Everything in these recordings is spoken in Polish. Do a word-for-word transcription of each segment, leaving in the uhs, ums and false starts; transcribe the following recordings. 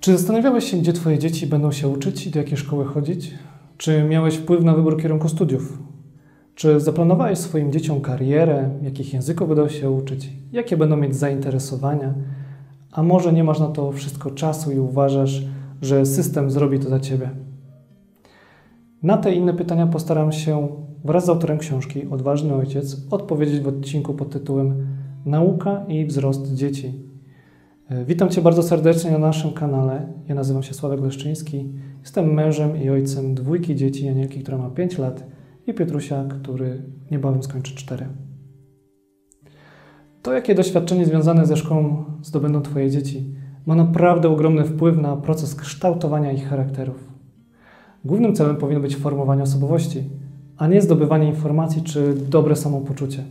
Czy zastanawiałeś się, gdzie Twoje dzieci będą się uczyć i do jakiej szkoły chodzić? Czy miałeś wpływ na wybór kierunku studiów? Czy zaplanowałeś swoim dzieciom karierę, jakich języków będą się uczyć, jakie będą mieć zainteresowania? A może nie masz na to wszystko czasu i uważasz, że system zrobi to za Ciebie? Na te i inne pytania postaram się wraz z autorem książki Odważny Ojciec odpowiedzieć w odcinku pod tytułem Nauka i wzrost dzieci. Witam Cię bardzo serdecznie na naszym kanale. Ja nazywam się Sławek Leszczyński. Jestem mężem i ojcem dwójki dzieci, Anielki, która ma pięć lat, i Piotrusia, który niebawem skończy cztery. To, jakie doświadczenie związane ze szkołą zdobędą Twoje dzieci, ma naprawdę ogromny wpływ na proces kształtowania ich charakterów. Głównym celem powinno być formowanie osobowości, a nie zdobywanie informacji czy dobre samopoczucie.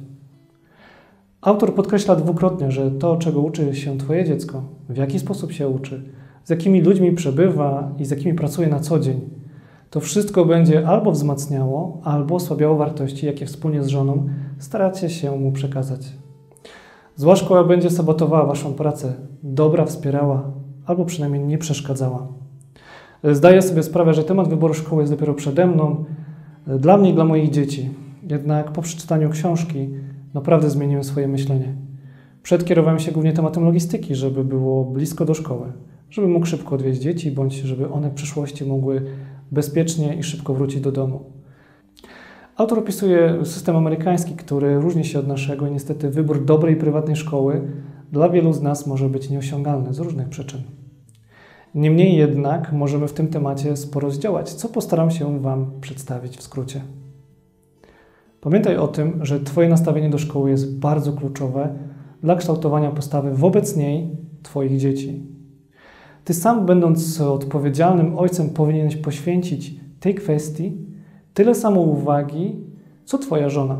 Autor podkreśla dwukrotnie, że to, czego uczy się Twoje dziecko, w jaki sposób się uczy, z jakimi ludźmi przebywa i z jakimi pracuje na co dzień, to wszystko będzie albo wzmacniało, albo osłabiało wartości, jakie wspólnie z żoną staracie się mu przekazać. Zła szkoła będzie sabotowała Waszą pracę, dobra wspierała, albo przynajmniej nie przeszkadzała. Zdaję sobie sprawę, że temat wyboru szkoły jest dopiero przede mną, dla mnie i dla moich dzieci. Jednak po przeczytaniu książki naprawdę zmieniłem swoje myślenie. Przedkierowałem się głównie tematem logistyki, żeby było blisko do szkoły, żeby mógł szybko odwieźć dzieci, bądź żeby one w przyszłości mogły bezpiecznie i szybko wrócić do domu. Autor opisuje system amerykański, który różni się od naszego i niestety wybór dobrej prywatnej szkoły dla wielu z nas może być nieosiągalny z różnych przyczyn. Niemniej jednak możemy w tym temacie sporo zdziałać, co postaram się Wam przedstawić w skrócie. Pamiętaj o tym, że Twoje nastawienie do szkoły jest bardzo kluczowe dla kształtowania postawy wobec niej Twoich dzieci. Ty sam, będąc odpowiedzialnym ojcem, powinieneś poświęcić tej kwestii tyle samo uwagi, co Twoja żona.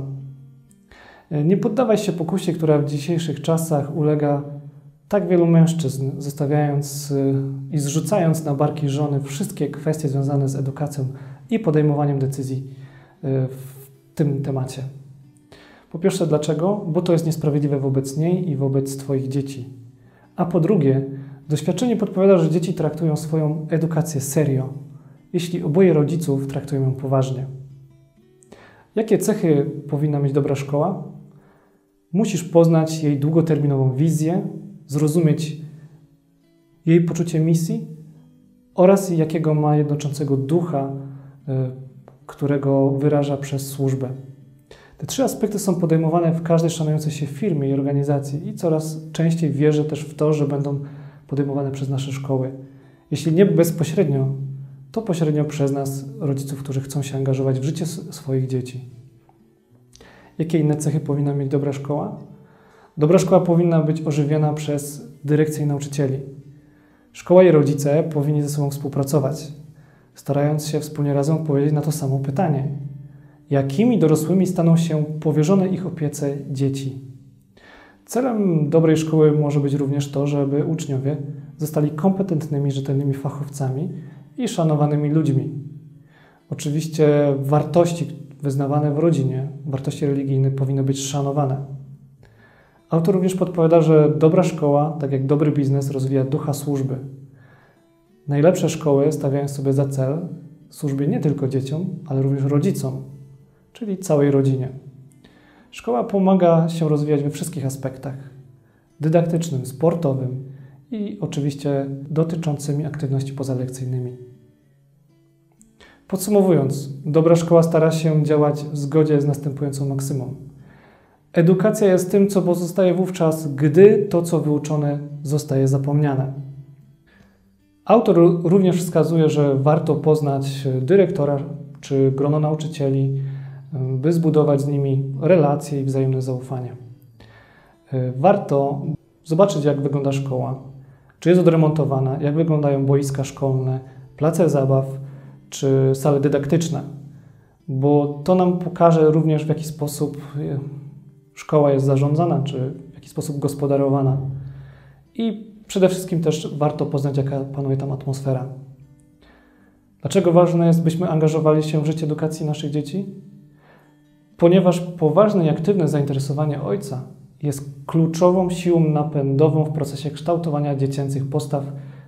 Nie poddawaj się pokusie, która w dzisiejszych czasach ulega tak wielu mężczyzn, zostawiając i zrzucając na barki żony wszystkie kwestie związane z edukacją i podejmowaniem decyzji w tym temacie. Po pierwsze, dlaczego? Bo to jest niesprawiedliwe wobec niej i wobec Twoich dzieci. A po drugie, doświadczenie podpowiada, że dzieci traktują swoją edukację serio, jeśli oboje rodziców traktują ją poważnie. Jakie cechy powinna mieć dobra szkoła? Musisz poznać jej długoterminową wizję, zrozumieć jej poczucie misji oraz jakiego ma jednoczącego ducha, którego wyraża przez służbę. Te trzy aspekty są podejmowane w każdej szanującej się firmie i organizacji i coraz częściej wierzę też w to, że będą podejmowane przez nasze szkoły. Jeśli nie bezpośrednio, to pośrednio przez nas, rodziców, którzy chcą się angażować w życie swoich dzieci. Jakie inne cechy powinna mieć dobra szkoła? Dobra szkoła powinna być ożywiona przez dyrekcję i nauczycieli. Szkoła i rodzice powinni ze sobą współpracować, starając się wspólnie razem odpowiedzieć na to samo pytanie. Jakimi dorosłymi staną się powierzone ich opiece dzieci? Celem dobrej szkoły może być również to, żeby uczniowie zostali kompetentnymi, rzetelnymi fachowcami i szanowanymi ludźmi. Oczywiście wartości wyznawane w rodzinie, wartości religijne powinny być szanowane. Autor również podpowiada, że dobra szkoła, tak jak dobry biznes, rozwija ducha służby. Najlepsze szkoły stawiają sobie za cel służby nie tylko dzieciom, ale również rodzicom, czyli całej rodzinie. Szkoła pomaga się rozwijać we wszystkich aspektach: dydaktycznym, sportowym i oczywiście dotyczącymi aktywności pozalekcyjnymi. Podsumowując, dobra szkoła stara się działać w zgodzie z następującą maksymą. Edukacja jest tym, co pozostaje wówczas, gdy to, co wyuczone, zostaje zapomniane. Autor również wskazuje, że warto poznać dyrektora czy grono nauczycieli, by zbudować z nimi relacje i wzajemne zaufanie. Warto zobaczyć, jak wygląda szkoła, czy jest odremontowana, jak wyglądają boiska szkolne, place zabaw czy sale dydaktyczne, bo to nam pokaże również, w jaki sposób szkoła jest zarządzana, czy w jaki sposób gospodarowana. I przede wszystkim też warto poznać, jaka panuje tam atmosfera. Dlaczego ważne jest, byśmy angażowali się w życie edukacji naszych dzieci? Ponieważ poważne i aktywne zainteresowanie ojca jest kluczową siłą napędową w procesie kształtowania dziecięcych postaw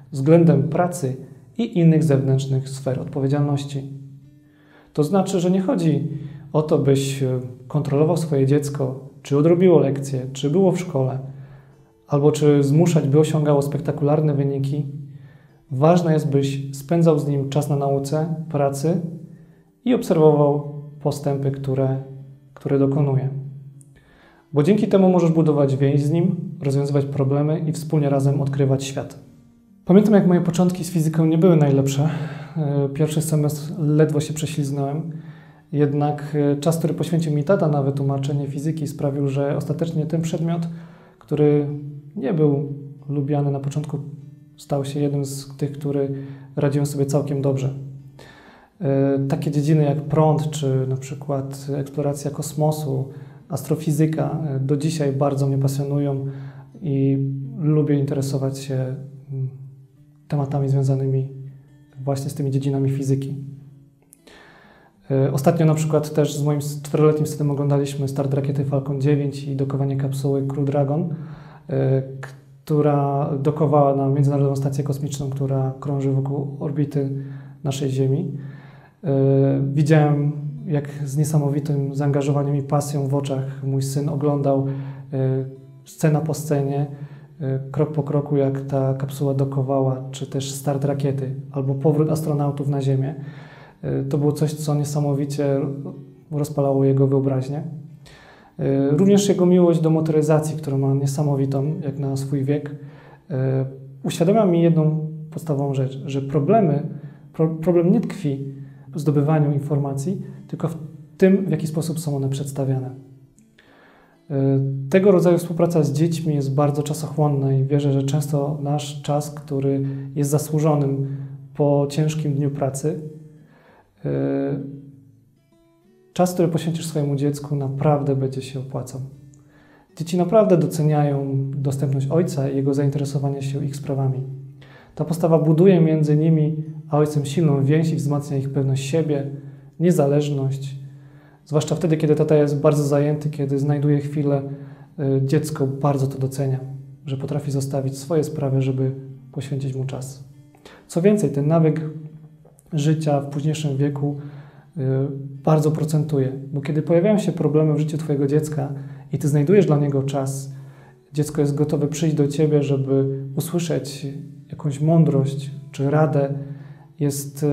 względem pracy i innych zewnętrznych sfer odpowiedzialności. To znaczy, że nie chodzi o to, byś kontrolował swoje dziecko, czy odrobiło lekcje, czy było w szkole, albo czy zmuszać, by osiągało spektakularne wyniki. Ważne jest, byś spędzał z nim czas na nauce, pracy i obserwował postępy, które, które dokonuje. Bo dzięki temu możesz budować więź z nim, rozwiązywać problemy i wspólnie razem odkrywać świat. Pamiętam, jak moje początki z fizyką nie były najlepsze. Pierwszy semestr ledwo się prześliznąłem. Jednak czas, który poświęcił mi tata na wytłumaczenie fizyki, sprawił, że ostatecznie ten przedmiot, który nie był lubiany na początku, stał się jednym z tych, który radziłem sobie całkiem dobrze. Takie dziedziny jak prąd, czy na przykład eksploracja kosmosu, astrofizyka do dzisiaj bardzo mnie pasjonują i lubię interesować się tematami związanymi właśnie z tymi dziedzinami fizyki. Ostatnio na przykład też z moim czteroletnim synem oglądaliśmy start rakiety Falcon dziewięć i dokowanie kapsuły Crew Dragon, która dokowała na Międzynarodową Stację Kosmiczną, która krąży wokół orbity naszej Ziemi. Widziałem, jak z niesamowitym zaangażowaniem i pasją w oczach mój syn oglądał scena po scenie, krok po kroku, jak ta kapsuła dokowała, czy też start rakiety, albo powrót astronautów na Ziemię. To było coś, co niesamowicie rozpalało jego wyobraźnię. Również jego miłość do motoryzacji, którą ma niesamowitą, jak na swój wiek, uświadamia mi jedną podstawową rzecz, że problemy, pro, problem nie tkwi w zdobywaniu informacji, tylko w tym, w jaki sposób są one przedstawiane. Tego rodzaju współpraca z dziećmi jest bardzo czasochłonna i wierzę, że często nasz czas, który jest zasłużonym po ciężkim dniu pracy, czas, który poświęcisz swojemu dziecku, naprawdę będzie się opłacał. Dzieci naprawdę doceniają dostępność ojca i jego zainteresowanie się ich sprawami. Ta postawa buduje między nimi a ojcem silną więź i wzmacnia ich pewność siebie, niezależność. Zwłaszcza wtedy, kiedy tata jest bardzo zajęty, kiedy znajduje chwilę, dziecko bardzo to docenia, że potrafi zostawić swoje sprawy, żeby poświęcić mu czas. Co więcej, ten nawyk życia w późniejszym wieku bardzo procentuje, bo kiedy pojawiają się problemy w życiu twojego dziecka i ty znajdujesz dla niego czas, dziecko jest gotowe przyjść do ciebie, żeby usłyszeć jakąś mądrość czy radę, jest,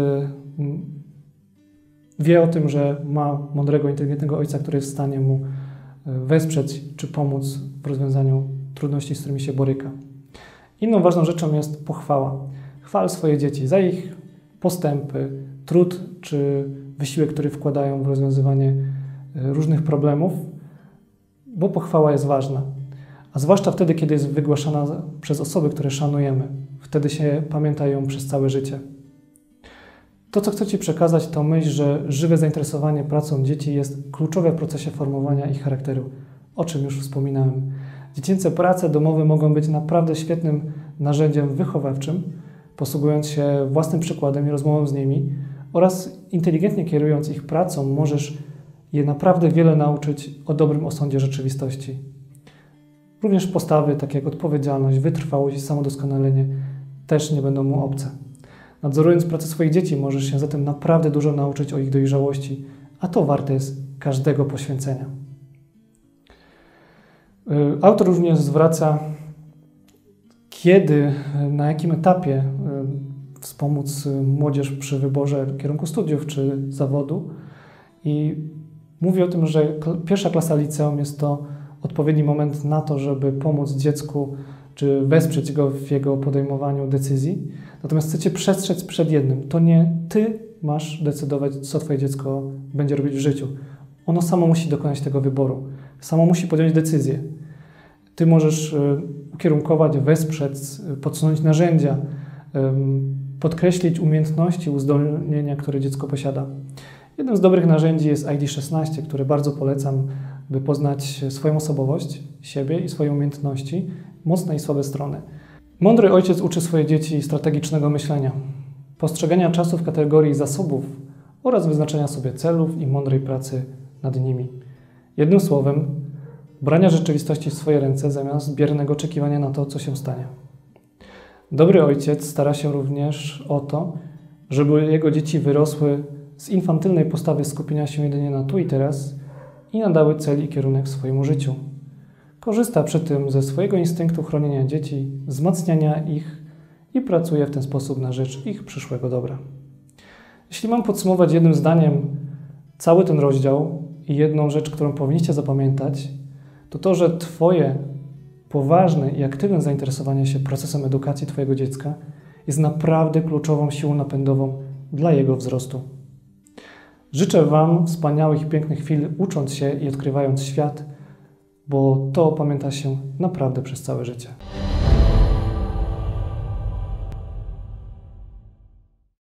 wie o tym, że ma mądrego, inteligentnego ojca, który jest w stanie mu wesprzeć czy pomóc w rozwiązaniu trudności, z którymi się boryka. Inną ważną rzeczą jest pochwała. Chwal swoje dzieci za ich postępy, trud czy wysiłek, który wkładają w rozwiązywanie różnych problemów, bo pochwała jest ważna. A zwłaszcza wtedy, kiedy jest wygłaszana przez osoby, które szanujemy. Wtedy się pamięta ją przez całe życie. To, co chcę Ci przekazać, to myśl, że żywe zainteresowanie pracą dzieci jest kluczowe w procesie formowania ich charakteru, o czym już wspominałem. Dziecięce prace domowe mogą być naprawdę świetnym narzędziem wychowawczym, posługując się własnym przykładem i rozmową z nimi oraz inteligentnie kierując ich pracą, możesz je naprawdę wiele nauczyć o dobrym osądzie rzeczywistości. Również postawy takie jak odpowiedzialność, wytrwałość i samodoskonalenie też nie będą mu obce. Nadzorując pracę swoich dzieci, możesz się zatem naprawdę dużo nauczyć o ich dojrzałości, a to warte jest każdego poświęcenia. Autor również zwraca, kiedy, na jakim etapie wspomóc młodzież przy wyborze kierunku studiów czy zawodu i mówi o tym, że pierwsza klasa liceum jest to odpowiedni moment na to, żeby pomóc dziecku czy wesprzeć go w jego podejmowaniu decyzji. Natomiast chcę Cię przestrzec przed jednym. To nie Ty masz decydować, co Twoje dziecko będzie robić w życiu. Ono samo musi dokonać tego wyboru. Samo musi podjąć decyzję. Ty możesz ukierunkować, wesprzeć, podsunąć narzędzia, podkreślić umiejętności, uzdolnienia, które dziecko posiada. Jednym z dobrych narzędzi jest I D szesnaście, które bardzo polecam, by poznać swoją osobowość, siebie i swoje umiejętności, mocne i słabe strony. Mądry ojciec uczy swoje dzieci strategicznego myślenia, postrzegania czasu w kategorii zasobów oraz wyznaczania sobie celów i mądrej pracy nad nimi. Jednym słowem, brania rzeczywistości w swoje ręce zamiast biernego oczekiwania na to, co się stanie. Dobry ojciec stara się również o to, żeby jego dzieci wyrosły z infantylnej postawy skupienia się jedynie na tu i teraz i nadały cel i kierunek swojemu życiu. Korzysta przy tym ze swojego instynktu chronienia dzieci, wzmacniania ich i pracuje w ten sposób na rzecz ich przyszłego dobra. Jeśli mam podsumować jednym zdaniem cały ten rozdział i jedną rzecz, którą powinniście zapamiętać, to to, że Twoje poważne i aktywne zainteresowanie się procesem edukacji Twojego dziecka jest naprawdę kluczową siłą napędową dla jego wzrostu. Życzę Wam wspaniałych i pięknych chwil ucząc się i odkrywając świat, bo to pamięta się naprawdę przez całe życie.